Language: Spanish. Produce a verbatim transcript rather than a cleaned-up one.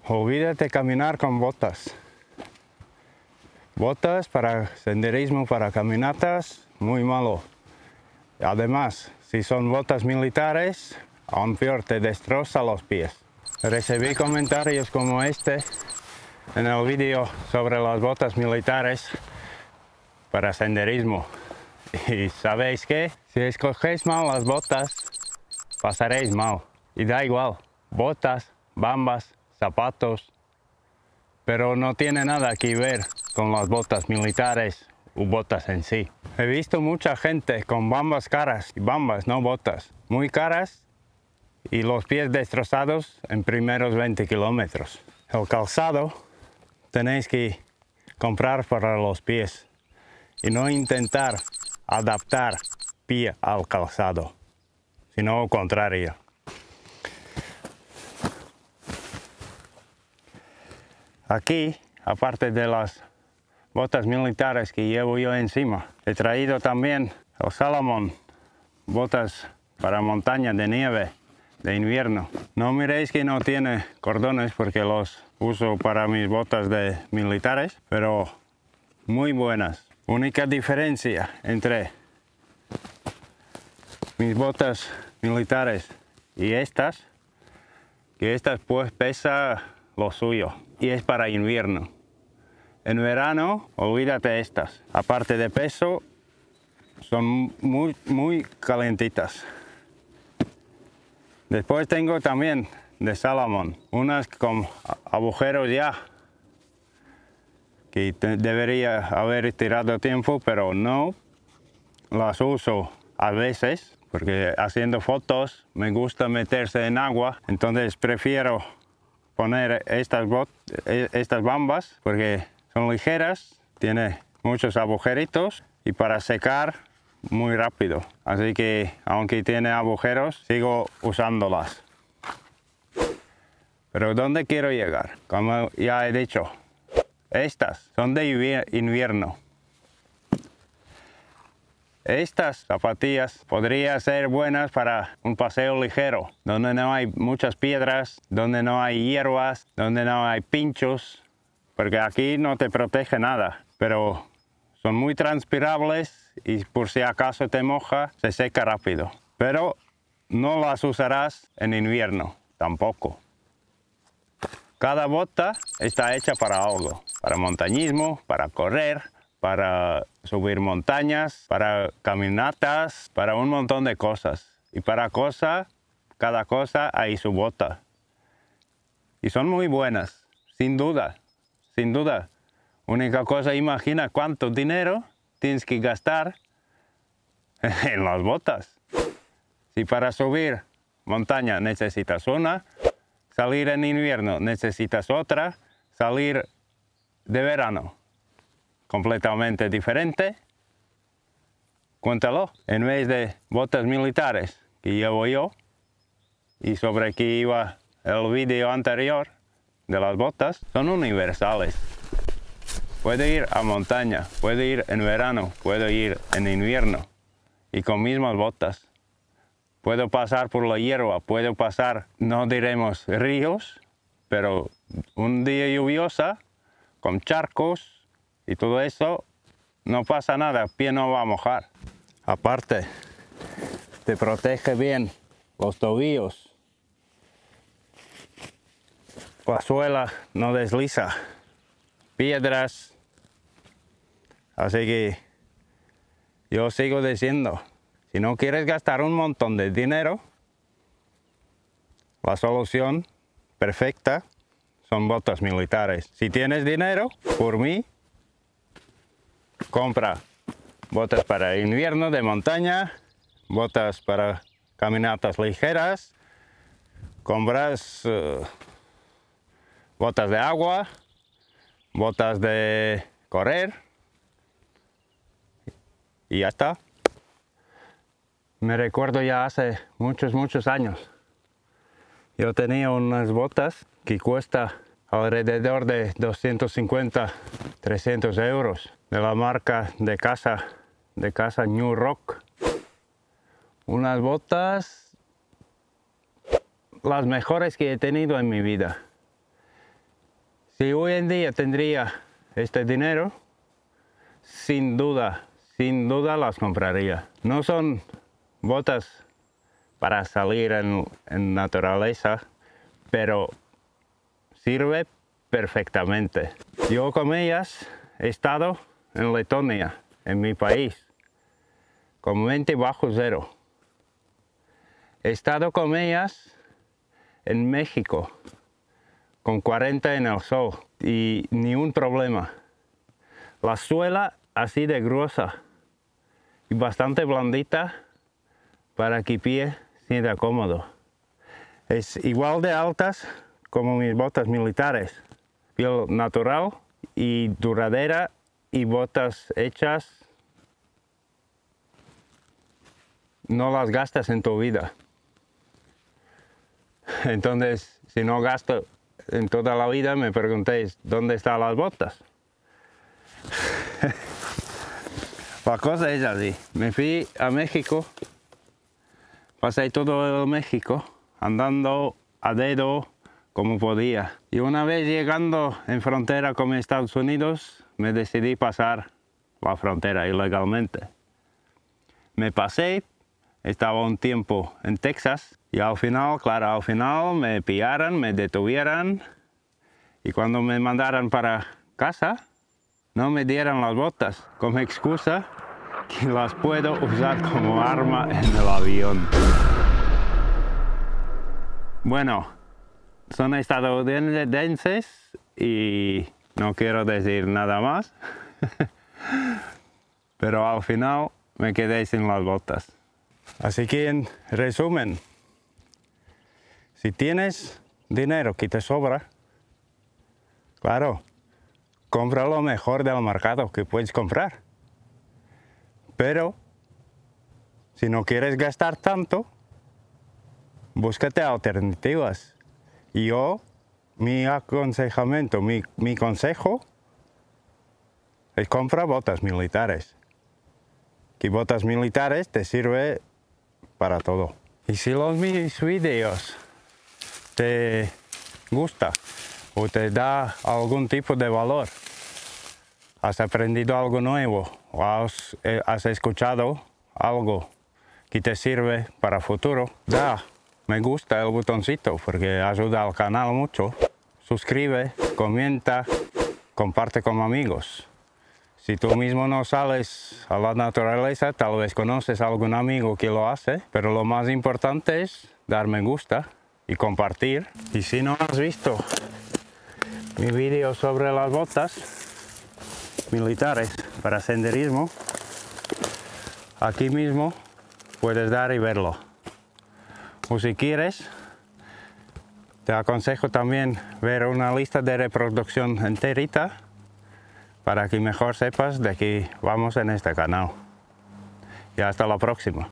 olvídate caminar con botas. Botas para senderismo, para caminatas, muy malo. Además, si son botas militares, aún peor, te destroza los pies. Recibí comentarios como este en el vídeo sobre las botas militares para senderismo. Y ¿sabéis qué? Si escogéis mal las botas, pasaréis mal. Y da igual, botas, bambas, zapatos, pero no tiene nada que ver con las botas militares u botas en sí. He visto mucha gente con bambas caras, y bambas, no botas, muy caras y los pies destrozados en primeros veinte kilómetros. El calzado tenéis que comprar para los pies y no intentar adaptar pie al calzado, sino lo contrario. Aquí, aparte de las botas militares que llevo yo encima, he traído también el Salomon, botas para montaña de nieve de invierno. No miréis que no tiene cordones porque los uso para mis botas de militares, pero muy buenas. Única diferencia entre mis botas militares y estas, que estas pues pesa lo suyo y es para invierno. En verano, olvídate estas. Aparte de peso, son muy, muy calentitas. Después tengo también de Salomon, unas con agujeros ya, que debería haber tirado tiempo, pero no. Las uso a veces, porque haciendo fotos me gusta meterse en agua, entonces prefiero poner estas, bot estas bambas, porque son ligeras, tiene muchos agujeritos y para secar muy rápido. Así que aunque tiene agujeros, sigo usándolas. Pero ¿dónde quiero llegar? Como ya he dicho, estas son de invierno. Estas zapatillas podrían ser buenas para un paseo ligero, donde no hay muchas piedras, donde no hay hierbas, donde no hay pinchos, porque aquí no te protege nada, pero son muy transpirables y por si acaso te moja, se seca rápido. Pero no las usarás en invierno, tampoco. Cada bota está hecha para algo, para montañismo, para correr, para subir montañas, para caminatas, para un montón de cosas. Y para cosa, cada cosa hay su bota. Y son muy buenas, sin duda, sin duda. Única cosa, imagina cuánto dinero tienes que gastar en las botas. Si para subir montaña necesitas una, salir en invierno necesitas otra, salir de verano completamente diferente, cuéntalo. En vez de botas militares que llevo yo, y sobre que iba el vídeo anterior de las botas, son universales. Puede ir a montaña, puede ir en verano, puede ir en invierno y con mismas botas. Puedo pasar por la hierba, puedo pasar, no diremos ríos, pero un día lluviosa con charcos y todo eso, no pasa nada, el pie no va a mojar. Aparte, te protege bien los tobillos. La suela no desliza. Piedras. Así que yo sigo diciendo, si no quieres gastar un montón de dinero, la solución perfecta son botas militares. Si tienes dinero, por mí, compra botas para invierno de montaña, botas para caminatas ligeras, compras uh, botas de agua, botas de correr y ya está. Me recuerdo ya hace muchos, muchos años. Yo tenía unas botas que cuesta alrededor de doscientos cincuenta, trescientos euros. De la marca de casa, de casa New Rock. Unas botas las mejores que he tenido en mi vida. Si hoy en día tendría este dinero, sin duda, sin duda las compraría. No son botas para salir en, en naturaleza, pero sirve perfectamente. Yo con ellas he estado en Letonia, en mi país, con veinte bajo cero. He estado con ellas en México, con cuarenta en el sol y ni un problema. La suela así de gruesa y bastante blandita para que pie sienta cómodo. Es igual de altas como mis botas militares. Piel natural y duradera y botas hechas. No las gastas en tu vida. Entonces, si no gasto en toda la vida, me preguntéis, ¿dónde están las botas? La cosa es así. Me fui a México, pasé todo el México, andando a dedo como podía. Y una vez llegando en frontera con Estados Unidos, me decidí pasar la frontera ilegalmente. Me pasé, estaba un tiempo en Texas, y al final, claro, al final me pillaron, me detuvieron, y cuando me mandaron para casa, no me dieron las botas, como excusa que las puedo usar como arma en el avión. Bueno, son estadounidenses y no quiero decir nada más, pero al final me quedé sin las botas. Así que en resumen, si tienes dinero que te sobra, claro, compra lo mejor del mercado que puedes comprar. Pero si no quieres gastar tanto, búscate alternativas. Y yo, mi aconsejamiento, mi, mi consejo es comprar botas militares. Que botas militares te sirve para todo. Y si los mis videos te gusta o te da algún tipo de valor, has aprendido algo nuevo o has, eh, has escuchado algo que te sirve para futuro, da me gusta el botoncito porque ayuda al canal mucho. Suscribe, comenta, comparte con amigos. Si tú mismo no sales a la naturaleza, tal vez conoces a algún amigo que lo hace, pero lo más importante es dar me gusta y compartir. Y si no has visto mi vídeo sobre las botas militares para senderismo, aquí mismo puedes dar y verlo. O si quieres, te aconsejo también ver una lista de reproducción enterita para que mejor sepas de qué vamos en este canal. Y hasta la próxima.